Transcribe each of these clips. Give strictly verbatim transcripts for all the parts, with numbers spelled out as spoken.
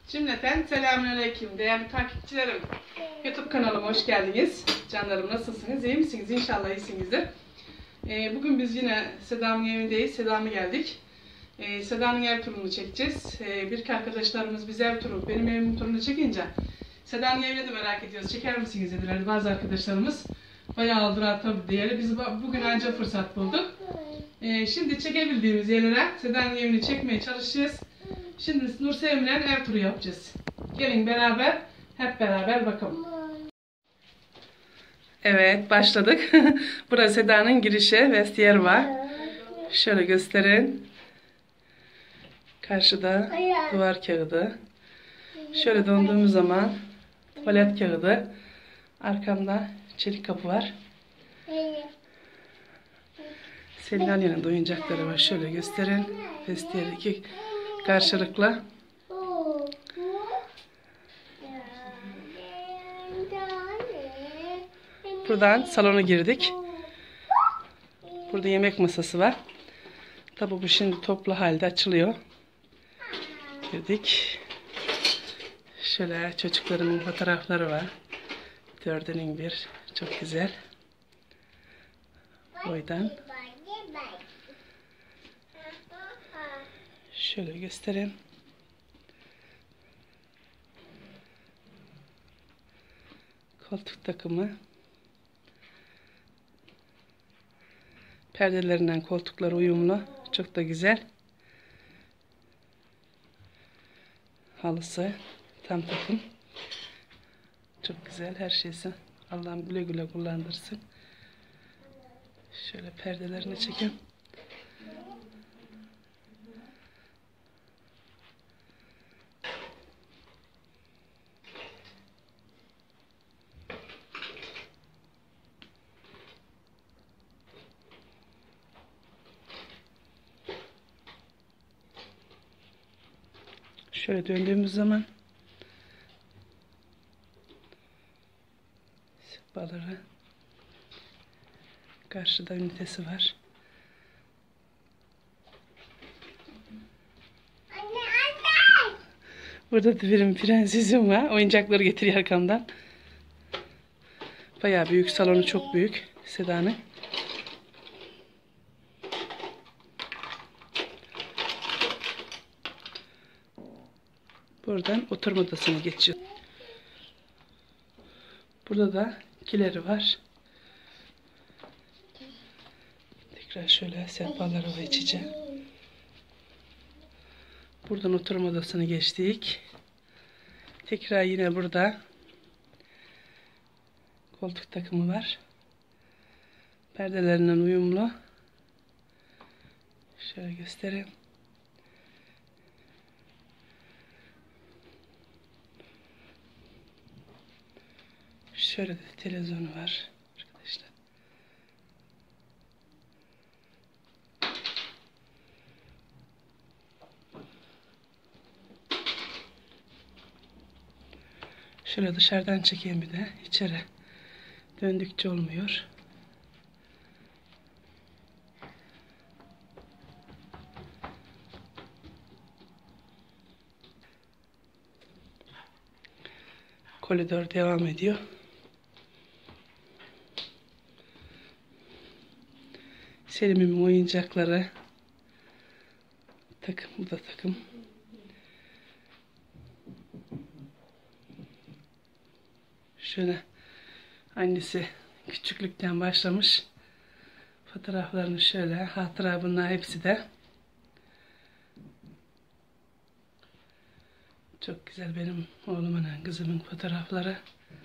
Cümleten selamünaleyküm değerli takipçilerim. YouTube kanalıma hoş geldiniz. Canlarım nasılsınız? İyi misiniz? İnşallah iyisinizdir. Ee, bugün biz yine Seda'nın evindeyiz. Seda'mı geldik. Ee, Seda'nın ev turunu çekeceğiz. Ee, bir arkadaşlarımız biz ev turu, benim evimin turunu çekince Seda'nın evine de merak ediyoruz. Çeker misiniz dediler bazı arkadaşlarımız. Bayağı oldu tabii diyelim. Biz bugün ancak fırsat bulduk. Ee, şimdi çekebildiğimiz yerlere Seda'nın evini çekmeye çalışacağız. Şimdi Nursevim'le ev turu yapacağız. Gelin beraber, hep beraber bakalım. Evet, başladık. Burası Seda'nın girişi, vestiyer var. Şöyle gösterin. Karşıda duvar kağıdı. Şöyle döndüğümüz zaman tuvalet kağıdı. Arkamda çelik kapı var. Selin Ali'nin oyuncakları var. Şöyle gösterin. Vestiyerdeki karşılıklı. Buradan salona girdik. Burada yemek masası var. Tabi bu şimdi toplu halde açılıyor. Girdik. Şöyle çocuklarımın fotoğrafları var. Dördünün bir. Çok güzel. Boydan. Şöyle göstereyim. Koltuk takımı. Perdelerinden koltuklar uyumlu. Çok da güzel. Halısı tam takım. Çok güzel her şeysi. Allah'ım güle güle kullandırsın. Şöyle perdelerini çekeyim. Şöyle döndüğümüz zaman sehpaları, karşıda ünitesi var. Anne anne. Burada da benim prensesim var. Oyuncakları getiriyor arkamdan. Bayağı büyük, salonu çok büyük Seda'nın. Buradan oturma odasına geçiyor. Burada da kileri var. Tekrar şöyle sehpaları var içeceğim. Buradan oturma odasına geçtik. Tekrar yine burada koltuk takımı var. Perdelerinden uyumlu. Şöyle göstereyim. Şöyle de televizyonu var arkadaşlar. Şöyle dışarıdan çekeyim bir de. İçeri döndükçe olmuyor. Koridor devam ediyor. Selim'imin oyuncakları. Takım, bu da takım. Şöyle annesi küçüklükten başlamış. Fotoğraflarını şöyle, hatıra bunlar hepsi de. Çok güzel benim oğlumun, kızımın fotoğrafları.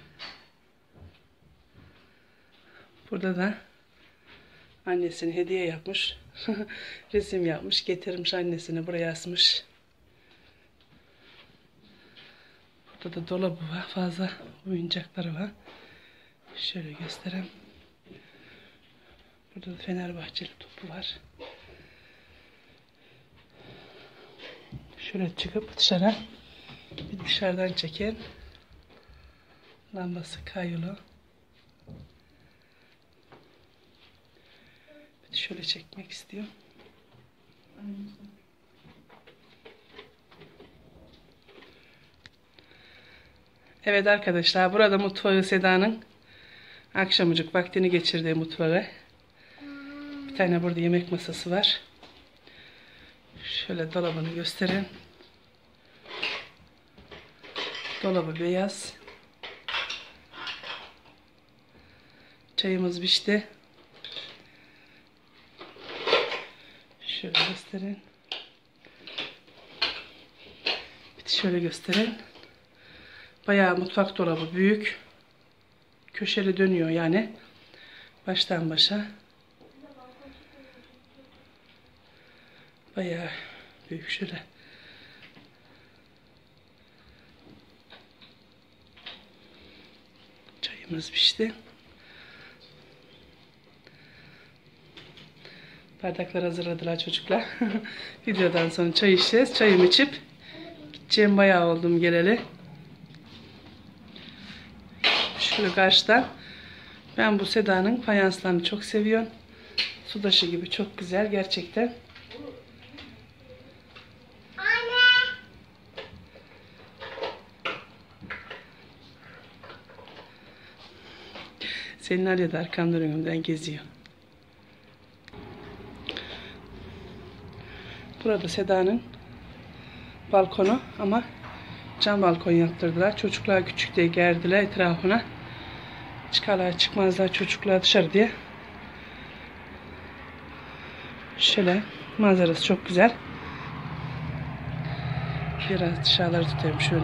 Burada da annesine hediye yapmış. Resim yapmış, getirmiş annesine buraya asmış. Burada da dolabı var. Fazla oyuncakları var. Şöyle göstereyim. Burada da Fenerbahçeli topu var. Şöyle çıkıp dışarı bir dışarıdan çeken lambası kayılı. Bir de şöyle çekmek istiyorum. Evet arkadaşlar, burada mutfağı Seda'nın akşamıcık vaktini geçirdiği mutfağı. Bir tane burada yemek masası var. Şöyle dolabını göstereyim. Dolabı beyaz. Çayımız pişti. Şöyle göstereyim. Bir de şöyle göstereyim. Bayağı mutfak dolabı büyük. Köşeli dönüyor yani. Baştan başa. Bayağı büyük şöyle. Çayımız pişti. Bardaklar hazırladılar çocuklar. Videodan sonra çay içeceğiz. Çayımı içip gideceğim, bayağı oldum geleli. Şöyle karşıdan. Ben bu Seda'nın fayanslarını çok seviyorum. Sudaşı gibi çok güzel gerçekten. Anne. Senin Aliye de arkamdan önümden geziyor. Burada Seda'nın balkonu ama cam balkon yaptırdılar. Çocuklar küçük diye gerdiler etrafına. Çıkarlar çıkmazlar çocuklar dışarı diye. Şöyle manzarası çok güzel. Biraz dışarıları tutayım şöyle.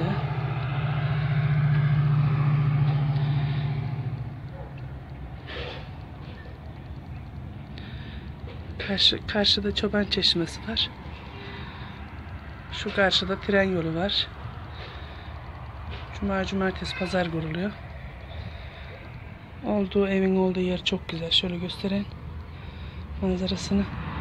Karşı, karşıda çoban çeşmesi var. Şu karşıda tren yolu var. Cuma, cumartesi, pazar kuruluyor. Olduğu evin olduğu yer çok güzel. Şöyle göstereyim manzarasını.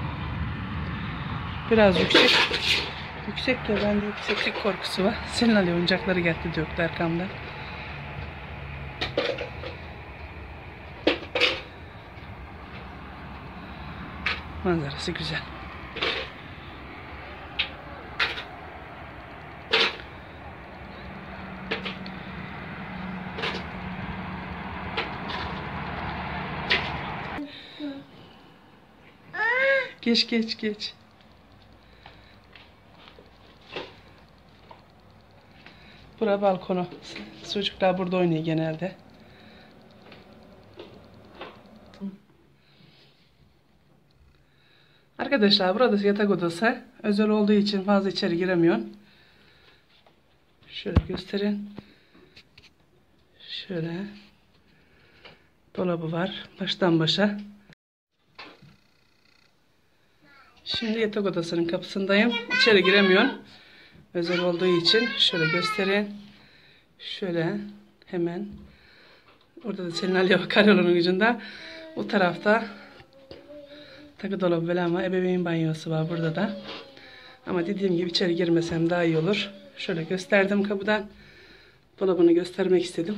Biraz yüksek. Yüksek de bende yükseklik korkusu var. Senin Ali oyuncakları geldi döktü arkamdan. Manzarası güzel. Geç geç geç. Bura balkonu. Çocuklar burada oynuyor genelde. Arkadaşlar burada yatak odası. Özel olduğu için fazla içeri giremiyorum. Şöyle göstereyim. Şöyle. Dolabı var. Baştan başa. Şimdi yatak odasının kapısındayım. İçeri giremiyorum. Özel olduğu için şöyle göstereyim. Şöyle hemen. Orada da Selin Aliye var karolunun ucunda. O tarafta takı dolabı falan var. Ebeveyn banyosu var burada da. Ama dediğim gibi içeri girmesem daha iyi olur. Şöyle gösterdim kapıdan. Dolabını göstermek istedim.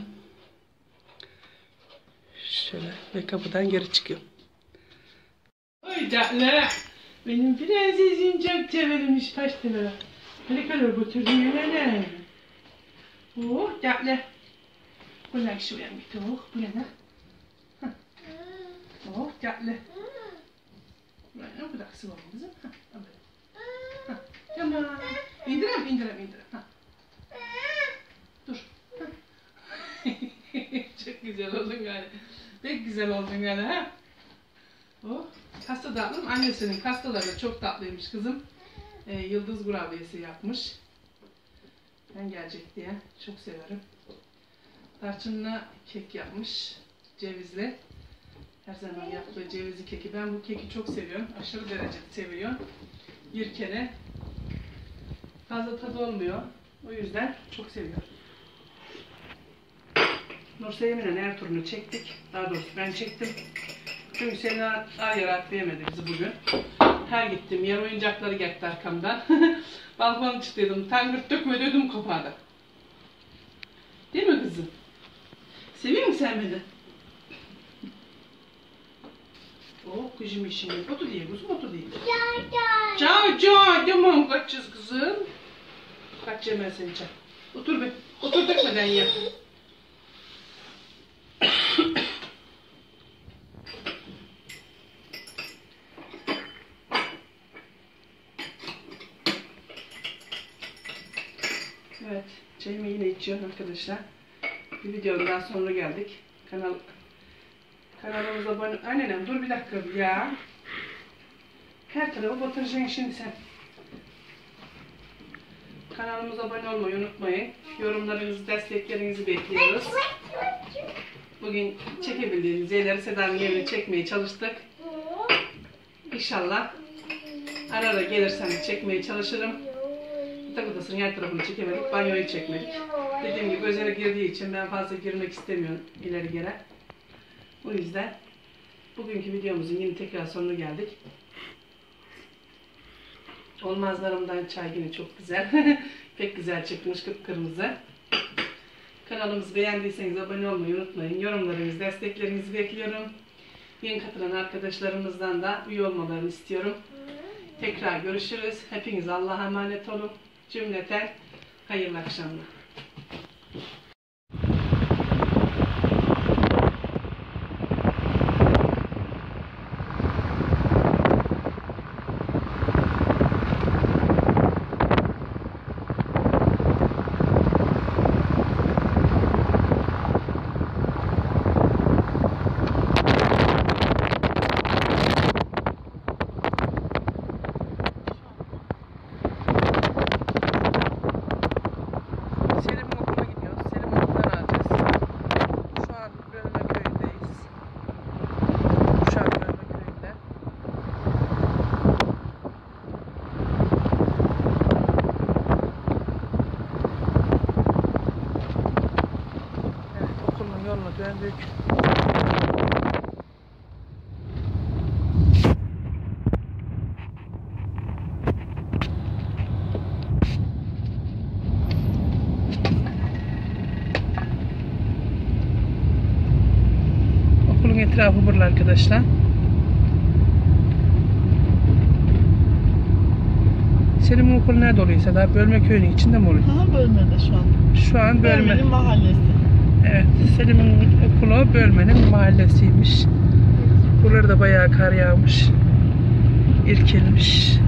Şöyle ve kapıdan geri çıkıyorum. Oy canlar. Benim prensesim çok severilmiş paştıra. Ne kadar götürdün yerine. Oh canlar. Bu ne şuraya bir oh bu ne? Oh canlar. Ne kadar sıvı oldu kızım? Ha, tamam. İndirem, indirem, indirem. Ha. Dur. Çok güzel oldun galiba. Pek güzel oldun galiba. Ha? Oh. Pasta tatlım. Annesinin pastaları da çok tatlıymış kızım. Ee, yıldız kurabiyesi yapmış. Ben gelecek diye. Çok severim. Tarçınlı kek yapmış. Cevizli. Her zaman yaptığı cevizli keki. Ben bu keki çok seviyorum. Aşırı derecede seviyorum. Bir kere fazla tadı olmuyor. O yüzden çok seviyorum. Nurseyim'le Ertuğrul'u çektik. Daha doğrusu ben çektim. Çünkü Selin Aliye rahatlayamadı bizi bugün. Her gittim yer oyuncakları geldi arkamdan. Balkona çıktıydım. Tangırt dökme ödüm kopardı. Değil mi kızım? Seviyor musun sen beni? Oh kızım işim yok. Otur diye kızım otur diye. Çay çay. Tamam kaçacağız kızım. Kaç yemezsin çay. Otur be. Otur dökmeden ye. Evet, çayımı yine içiyorum arkadaşlar. Bir videonun daha sonra geldik. Kanal kanalımıza abone... Annenem dur bir dakika ya. Her tarafı batıracaksın şimdi sen. Kanalımıza abone olmayı unutmayın. Yorumlarınızı, desteklerinizi bekliyoruz. Bugün çekebildiğimiz yerleri Seda'nın evine çekmeye çalıştık. İnşallah ara ara gelirsem çekmeye çalışırım. Yatak odasının her tarafını çekemedik, banyoyu çekmedik. Dediğim gibi özele girdiği için ben fazla girmek istemiyorum ileri geri. O yüzden bugünkü videomuzun yine tekrar sonuna geldik. Olmazlarımdan çay yine çok güzel. Pek güzel çıkmış, kıpkırmızı. Kanalımızı beğendiyseniz abone olmayı unutmayın. Yorumlarınızı, desteklerinizi bekliyorum. Yeni katılan arkadaşlarımızdan da üye olmalarını istiyorum. Tekrar görüşürüz. Hepiniz Allah'a emanet olun. Cümleten hayırlı akşamlar. Döndük. Okulun etrafı burada arkadaşlar. Senin okul nerede oluyor Seda? Bölme köyünün içinde mi oluyor? Ha, Bölme'de şu an. Şu an Bölme. Bölme'nin mahallesi. Evet, Selim'in okulu Bölme'nin mahallesiymiş. Buralarda da bayağı kar yağmış. İrkilmiş.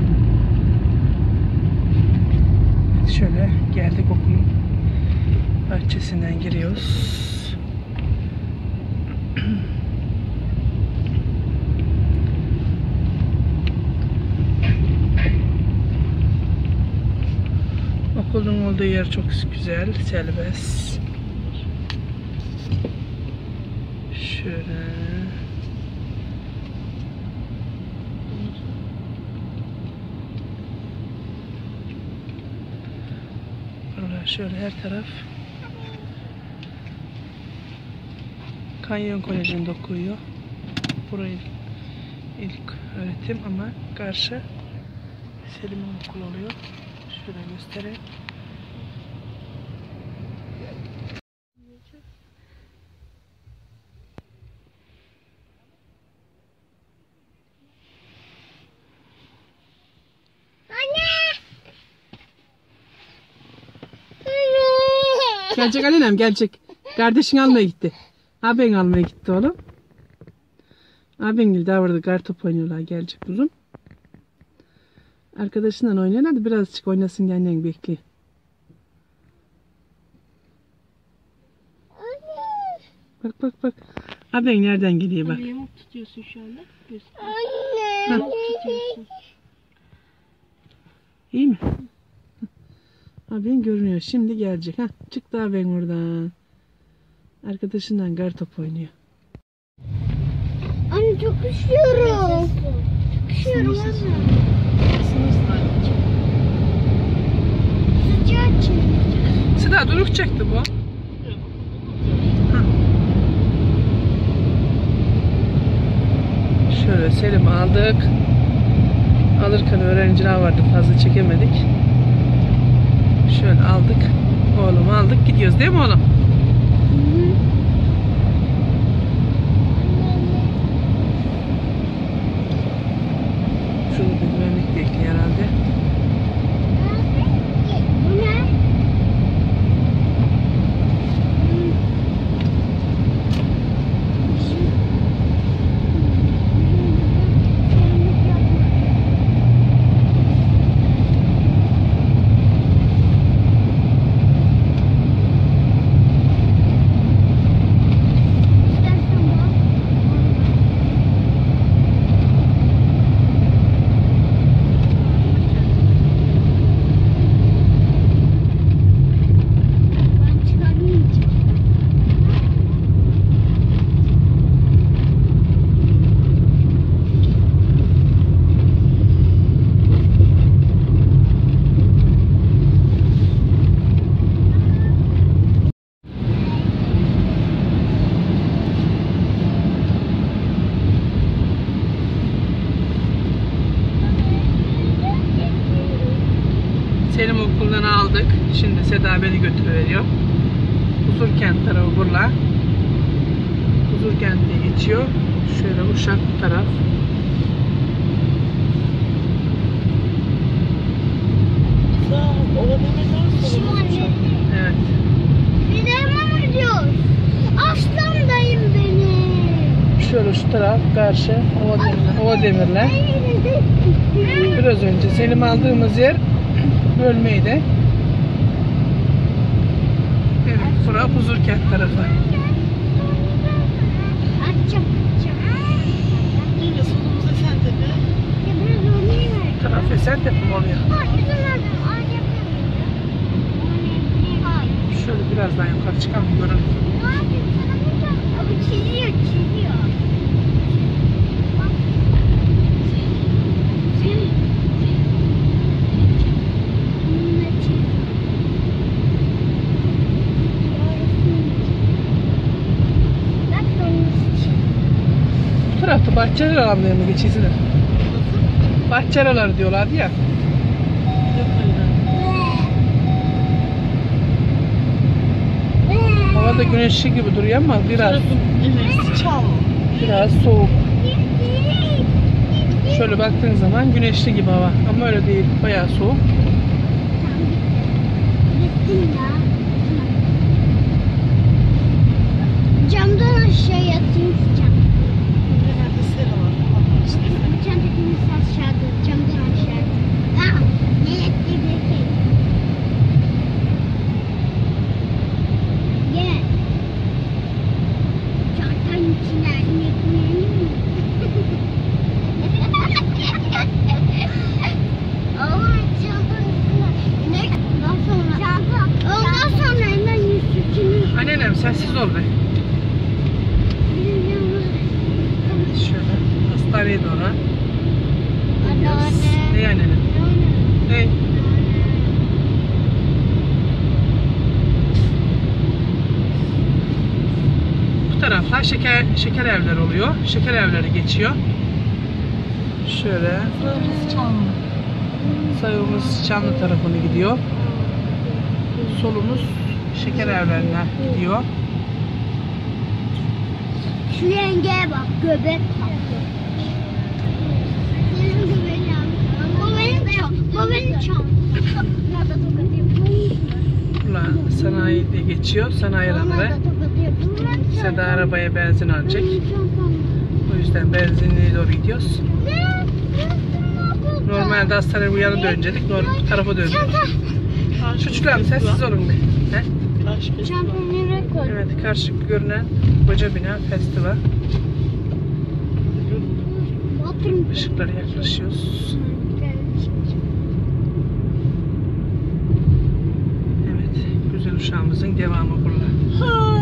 Evet, şöyle geldik okulun bahçesinden giriyoruz. Okulun olduğu yer çok güzel, serbest. Şöyle. Buralar şöyle her taraf. Kanyon Koleji'nde okuyor. Burayı ilk öğretim ama karşı Selim'in okulu oluyor. Şöyle göstereyim. Gelecek annem gelecek. Kardeşin almaya gitti. Abin almaya gitti oğlum. Abin geldi daha orada kartop oynuyorlar, gelecek kuzum. Arkadaşından oynayan, hadi birazcık oynasın, annen bekliyor. Bak bak bak. Abin nereden geliyor bak. Yamuk tutuyorsun şu anda. Anne. Yamuk tutuyorsun. İyi mi? Abin görünüyor. Şimdi gelecek. Heh, çıktı abin oradan. Arkadaşından kartop oynuyor. Anne çok üşüyorum. Çok üşüyorum anne. Sıcak çekti. Sıda duruk çekti bu. Şöyle Selim'i aldık. Alırken öğrenciler vardı, fazla çekemedik. Şöyle aldık. Oğlumu aldık, gidiyoruz değil mi oğlum? Hı hı. Şunu bir güvenlik bekliyor herhalde. Bu ne? okuldan aldık. Şimdi Seda beni götürüveriyor. Huzurkent tarafı burla. Huzurkent diye geçiyor. Şöyle Uşak bu taraf. Evet. Bir de mama diyor. Aslan dayım benim. Şöyle şu taraf karşı Ova Demirler. Ova Demirler. Biraz önce Selim aldığımız yer bölmeydi. Evet, bura Huzurkent tarafı. Açacağım. Yine solumuz Esentepe. Ya biraz oynayayım. Bu taraf Esentepe mi oluyor? Hayır, bizim nerede? Ay, yapıyorum. Hayır. Şöyle birazdan yukarı çıkalım görelim. Ne yapayım sana burada? Abi çiziyor, çiziyor. Bak. Senin. Bununla çiziyor. Bak kırmızı çiziyor. Bu tarafta Bahçeli alanına mı geçiyorsunuz? Bahçeli alanı diyorlardı ya. Havada güneşli gibi duruyor ama biraz Evet, çal. biraz soğuk. Şöyle baktığın zaman güneşli gibi hava ama öyle değil, bayağı soğuk. Gittim ya. Camdan aşağı yatayım cam. Genelde sera var. Allah işte. Geçen dediğimiz aşağıda camdan aşağı. Ha, ne yetti bir şey. Gel. Çantanın içine inek koyayım mı? Ama çantanın içine inek. Ondan sonra. Çanta. Ondan sonra hemen yüz sütünü. Anneannem sessiz ol be. Evet, şöyle hastaneye doğru. Anneanne. Ne anneannem? Ne? Bu taraflar şeker şeker evleri oluyor. Şeker evleri geçiyor. Şöyle Sağımız Çamlı. sağımız Çamlı tarafını gidiyor. Solumuz şeker evlerine gidiyor. Şu yengeye bak, göbek taktı. Senin göbeğini al. Bu benim çam. Bu benim çam. Nerede tokat yapıyorsun? Buralar sanayi diye geçiyor. Sanayi alanları. Nerede tokat yapıyorsun? Seda arabaya benzin alacak. O yüzden benzinliğe doğru gidiyoruz. Normalde hastaneye bu yana dönecektik. Normal bu tarafa döndük. Çocuklar sessiz olun be. He? Çantayı nereye koydun? Evet, karşı görünen koca bina festival. Oturun. Işıklara yaklaşıyoruz. Evet, güzel uşağımızın devamı burada.